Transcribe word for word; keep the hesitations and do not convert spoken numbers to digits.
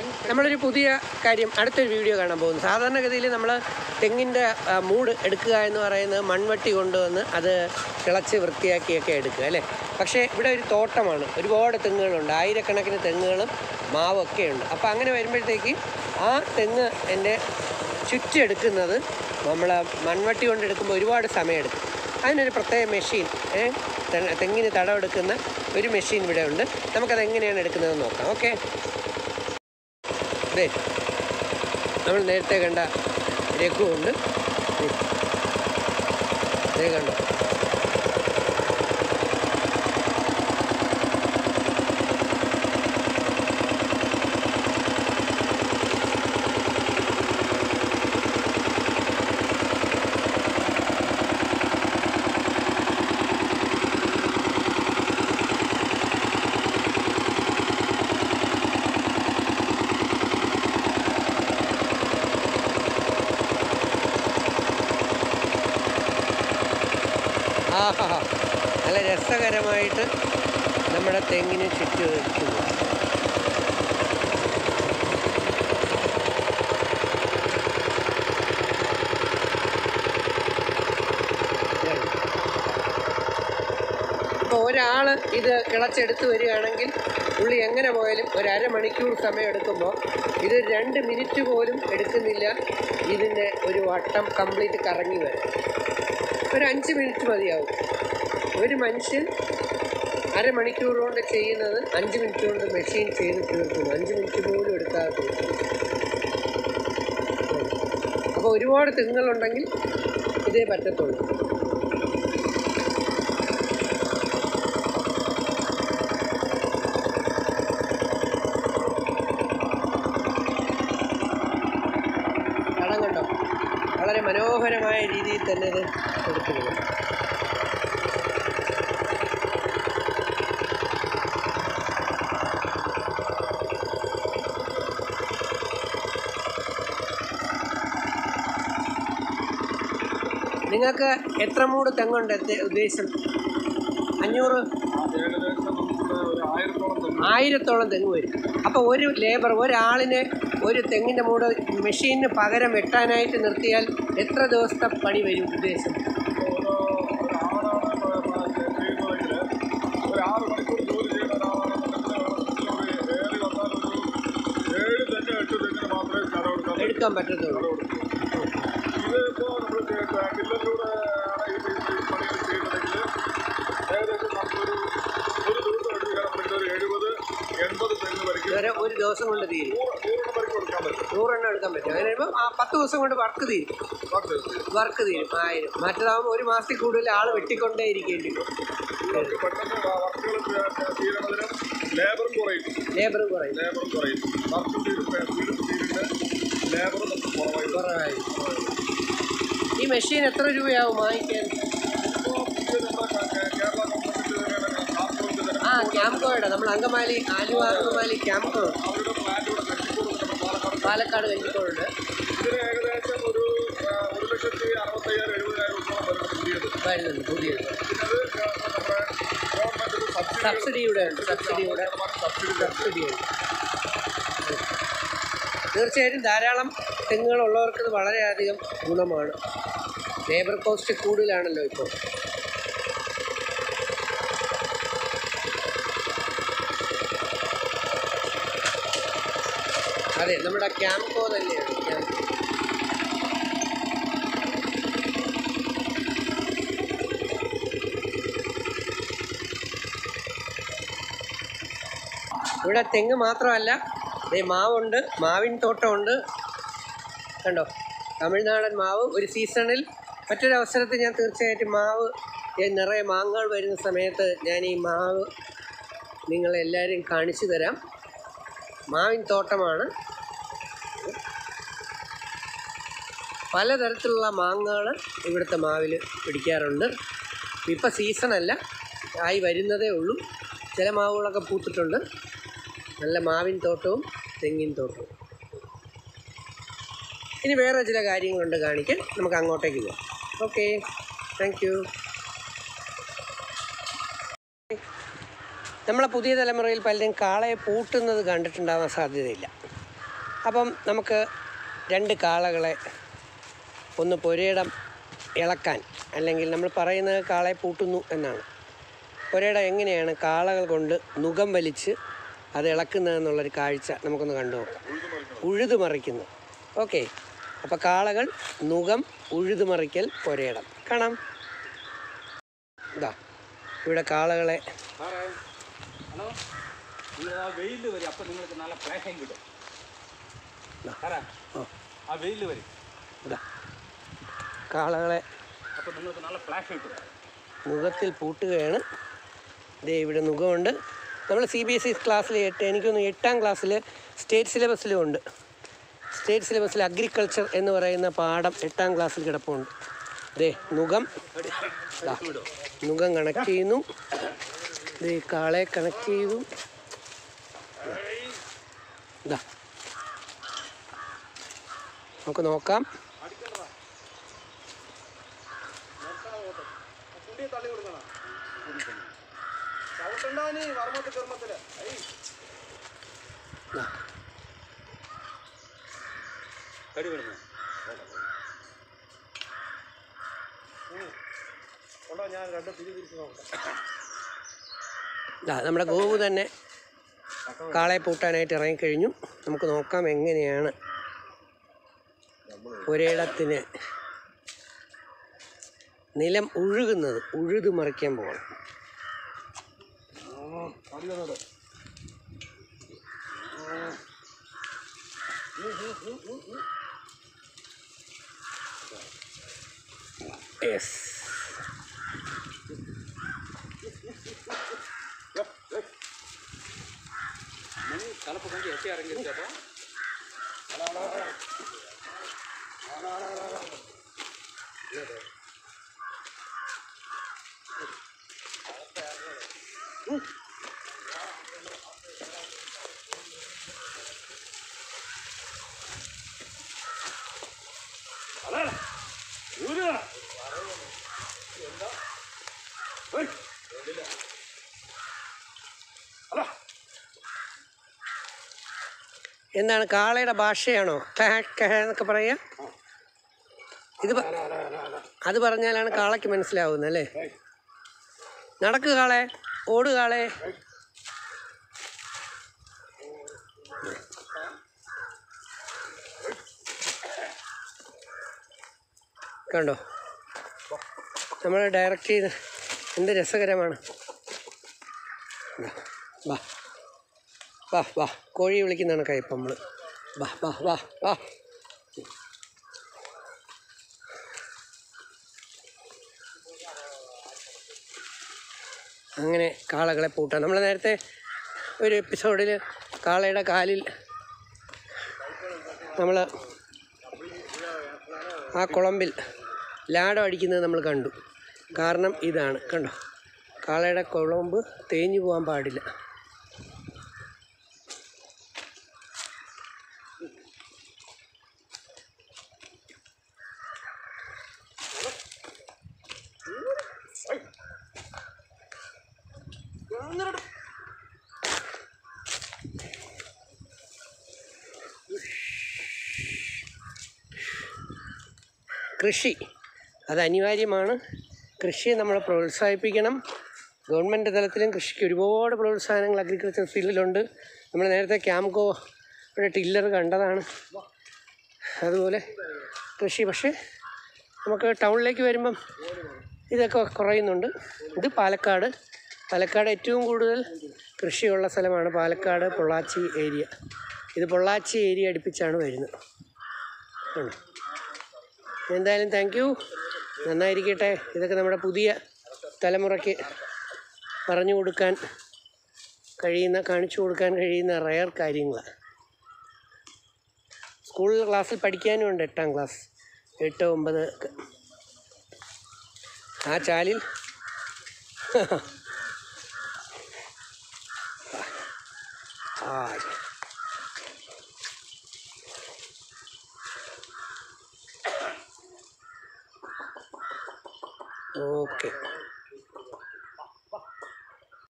നമ്മളൊരു പുതിയ കാര്യം അടുത്തൊരു വീഡിയോ കാണാൻ പോകുന്നു. സാധാരണഗതിയിൽ നമ്മൾ തെങ്ങിൻ്റെ മൂട് എടുക്കുക എന്ന് പറയുന്നത് മൺവട്ടി കൊണ്ടുവന്ന് അത് കിളച്ച് വൃത്തിയാക്കിയൊക്കെ എടുക്കുക അല്ലേ. പക്ഷേ ഇവിടെ ഒരു തോട്ടമാണ്, ഒരുപാട് തെങ്ങുകളുണ്ട്, ആയിരക്കണക്കിന് തെങ്ങുകളും മാവൊക്കെ ഉണ്ട്. അപ്പോൾ അങ്ങനെ വരുമ്പോഴത്തേക്ക് ആ തെങ്ങ് എൻ്റെ ചുറ്റെടുക്കുന്നത് നമ്മൾ മൺവട്ടി കൊണ്ട് എടുക്കുമ്പോൾ ഒരുപാട് സമയമെടുക്കും. അതിനൊരു പ്രത്യേക മെഷീൻ, തെങ്ങിന് തടമെടുക്കുന്ന ഒരു മെഷീൻ ഇവിടെ ഉണ്ട്. നമുക്കത് എങ്ങനെയാണ് എടുക്കുന്നതെന്ന് നോക്കാം. ഓക്കെ, അതെ നമ്മൾ നേരത്തെ കണ്ട രഘുവുണ്ട്, അതേ കണ്ടോ. ആഹാ, നല്ല രസകരമായിട്ട് നമ്മുടെ തെങ്ങിന് ചുറ്റും വെക്കുന്നു. ഇപ്പോൾ ഒരാൾ ഇത് കിളച്ചെടുത്ത് വരികയാണെങ്കിൽ പുള്ളി എങ്ങനെ പോയാലും ഒരു അരമണിക്കൂർ സമയം എടുക്കുമ്പോൾ ഇത് രണ്ട് മിനിറ്റ് പോലും എടുക്കുന്നില്ല. ഇതിൻ്റെ ഒരു വട്ടം കംപ്ലീറ്റ് കറങ്ങി വരും. ഒരു അഞ്ച് മിനിറ്റ് മതിയാവും. ഒരു മനുഷ്യൻ അരമണിക്കൂർ കൊണ്ട് ചെയ്യുന്നത് അഞ്ച് മിനിറ്റ് കൊണ്ട് മെഷീൻ ചെയ്ത് തീർക്കുന്നു. അഞ്ച് മിനിറ്റ് പോലും എടുക്കാതെ തീർക്കുന്നു. അപ്പോൾ ഒരുപാട് തെങ്ങുകളുണ്ടെങ്കിൽ ഇതേ പറ്റത്തുള്ളൂ. കടം കണ്ടോ, വളരെ മനോഹരമായ രീതിയിൽ തന്നെ ഇത് കൊടുക്കുന്നത്. നിങ്ങൾക്ക് എത്ര മൂട് തെങ്ങുണ്ട് ഉദ്ദേശം? അഞ്ഞൂറ് ആയിരത്തോളം തെങ്ങ് വരും. അപ്പോൾ ഒരു ലേബർ ഒരാളിനെ ഒരു തെങ്ങിൻ്റെ മൂട് മെഷീനിന് പകരം വെട്ടാനായിട്ട് നിർത്തിയാൽ എത്ര ദിവസത്തെ പണി വരും ഉദ്ദേശം? എടുക്കാൻ പറ്റത്തുള്ളൂ. ഒരു ദിവസം കൊണ്ട് തീരും, നൂറെണ്ണം എടുക്കാൻ പറ്റും. അങ്ങനെ വരുമ്പോൾ ആ പത്ത് ദിവസം കൊണ്ട് വർക്ക് തീരും, വർക്ക് തീരും ആയിരം. മറ്റേതാകുമ്പോൾ ഒരു മാസത്തിൽ കൂടുതൽ ആൾ വെട്ടിക്കൊണ്ടേ ഇരിക്കേണ്ടി വരും. ലേബറും കുറയും, ലേബറും കുറയും. കുറവായി. ഈ മെഷീൻ എത്ര രൂപയാവും വാങ്ങിക്കാൻ? ആ ക്യാംകോയുടെ നമ്മൾ അങ്കമാലി, ആലുവ അങ്കമാലി ക്യാംകോ, പാലക്കാട് കഞ്ചിക്കോടുണ്ട്. വരുന്നുണ്ട് പുതിയത്. സബ്സിഡിയുടെ ഉണ്ട്, സബ്സിഡിയുടെ സബ്സിഡിയുണ്ട്. തീർച്ചയായിട്ടും ധാരാളം തെങ്ങുകളുള്ളവർക്ക് ഇത് വളരെയധികം ഗുണമാണ്. ലേബർ കോസ്റ്റ് കൂടുതലാണല്ലോ ഇപ്പോൾ. അതെ, നമ്മുടെ ക്യാംകോ തന്നെയാണ് ക്യാംകോ. ഇവിടെ തെങ്ങ് മാത്രമല്ല, ദേ മാവുണ്ട്, മാവിൻ തോട്ടമുണ്ട്. കണ്ടോ, തമിഴ്നാടൻ മാവ്. ഒരു സീസണിൽ മറ്റൊരവസരത്തിൽ ഞാൻ തീർച്ചയായിട്ടും മാവ് നിറയെ മാങ്ങകൾ വരുന്ന സമയത്ത് ഞാൻ ഈ മാവ് നിങ്ങളെല്ലാവരും കാണിച്ചു തരാം. മാവിൻ തോട്ടമാണ്. പലതരത്തിലുള്ള മാങ്ങകൾ ഇവിടുത്തെ മാവിൽ പിടിക്കാറുണ്ട്. ഇപ്പം സീസണല്ല, ആയി വരുന്നതേ ഉള്ളൂ. ചില മാവുകളൊക്കെ പൂത്തിട്ടുണ്ട്. നല്ല മാവിൻ തോട്ടവും തെങ്ങിൻ തോട്ടവും. ഇനി വേറെ ചില കാര്യങ്ങളുണ്ട് കാണിക്കാൻ, നമുക്ക് അങ്ങോട്ടേക്ക് പോകാം. Okay, thank you. നമ്മളെ പുതിയ തലമുറയിൽ പലരും കാളയെ പൂട്ടുന്നത് കണ്ടിട്ടുണ്ടാവാൻ സാധ്യതയില്ല. അപ്പം നമുക്ക് രണ്ട് കാളകളെ ഒന്ന് പുരയിടം ഇളക്കാൻ, അല്ലെങ്കിൽ നമ്മൾ പറയുന്നത് കാളയെ പൂട്ടുന്നു എന്നാണ്. പുരയിടം എങ്ങനെയാണ് കാളകൾ കൊണ്ട് നുകം വലിച്ച് അത് ഇളക്കുന്നതെന്നുള്ളൊരു കാഴ്ച നമുക്കൊന്ന് കണ്ടു നോക്കാം. ഉഴുതുമറിക്കുന്നു. ഓക്കെ, അപ്പോൾ കാളകൾ നുകം ഉഴുതുമറിക്കൽ പുരയിടം കാണാം. ഇതാ ഇവിടെ കാളകളെ വെയിൽ വരും, അപ്പം നിങ്ങൾക്ക് നല്ല പ്ലേഹം കിട്ടും. ആ വെയിൽ വരും, ഇതാ കാളകളെ അപ്പം നിങ്ങൾക്ക് നല്ല പ്ലേഹം കിട്ടും. നുകത്തിൽ പൂട്ടുകയാണ്. ഇതേ ഇവിടെ നുകമുണ്ട്. നമ്മൾ സി ബി എസ് ഇ ക്ലാസ്സിൽ എട്ട് എനിക്കൊന്ന് എട്ടാം ക്ലാസ്സിൽ സ്റ്റേറ്റ് സിലബസിലും ഉണ്ട്. സ്റ്റേറ്റ് സിലബസിൽ അഗ്രികൾച്ചർ എന്ന് പറയുന്ന പാഠം എട്ടാം ക്ലാസ്സിൽ കിടപ്പുണ്ട്. ഇതേ നുകം, നുകം കണക്ട് ചെയ്യുന്നു. ഇതേ കാളയെ കണക്ട് ചെയ്തു. ഇതാ നമുക്ക് നോക്കാം. നമ്മുടെ ഗോവു തന്നെ കാളയെ പൂട്ടാനായിട്ട് ഇറങ്ങിക്കഴിഞ്ഞു. നമുക്ക് നോക്കാം എങ്ങനെയാണ് ഒരിടത്തിന് നിലം ഉഴുകുന്നത്. ഉഴുതു മറിക്കാൻ പോകണം. യെസ്, கலப்பு கொஞ்சம் எட்டி இறங்கிருக்கப்போ എന്താണ് കാളയുടെ ഭാഷയാണോ എന്നൊക്കെ പറയുക? ഇത് അത് പറഞ്ഞാലാണ് കാളയ്ക്ക് മനസ്സിലാവുന്നത് അല്ലേ? നടക്ക് കാളെ, ഓട് കാളെ. കണ്ടോ, നമ്മൾ ഡയറക്റ്റ് ചെയ്ത് എന്ത് രസകരമാണ്. വാ വാ വാ, കോഴി വിളിക്കുന്നതാണ് കയ്പ്പം നമ്മൾ. വാ വാ വാ വാ. അങ്ങനെ കാളകളെ പൂട്ടാം. നമ്മൾ നേരത്തെ ഒരു എപ്പിസോഡിൽ കാളയുടെ കാലിൽ നമ്മൾ ആ കുളമ്പിൽ ലാടം അടിക്കുന്നത് നമ്മൾ കണ്ടു. കാരണം ഇതാണ്, കണ്ടോ, കാളയുടെ കുളമ്പ് തേഞ്ഞു പോകാൻ പാടില്ല. കൃഷി അത് അനിവാര്യമാണ്. കൃഷിയെ നമ്മൾ പ്രോത്സാഹിപ്പിക്കണം. ഗവൺമെൻറ് തലത്തിലും കൃഷിക്ക് ഒരുപാട് പ്രോത്സാഹനങ്ങൾ അഗ്രികൾച്ചർ ഫീൽഡിലുണ്ട്. നമ്മൾ നേരത്തെ ക്യാംകോ ഒരു ടില്ലർ കണ്ടതാണ്. അതുപോലെ കൃഷി, പക്ഷേ നമുക്ക് ടൗണിലേക്ക് വരുമ്പം ഇതൊക്കെ കുറയുന്നുണ്ട്. ഇത് പാലക്കാട് പാലക്കാട് ഏറ്റവും കൂടുതൽ കൃഷിയുള്ള സ്ഥലമാണ് പാലക്കാട് പൊള്ളാച്ചി ഏരിയ. ഇത് പൊള്ളാച്ചി ഏരിയ അടുപ്പിച്ചാണ് വരുന്നത്. എന്തായാലും താങ്ക് യു, നന്നായിരിക്കട്ടെ. ഇതൊക്കെ നമ്മുടെ പുതിയ തലമുറയ്ക്ക് പറഞ്ഞു കൊടുക്കാൻ കഴിയുന്ന, കാണിച്ചു കൊടുക്കാൻ കഴിയുന്ന റയർ കാര്യങ്ങളാണ്. സ്കൂളിൽ ക്ലാസ്സിൽ പഠിക്കാനും ഉണ്ട്. എട്ടാം ക്ലാസ്, എട്ട് ഒമ്പത് ഒക്കെ. ആ ചാലിൽ ആ ഓക്കെ.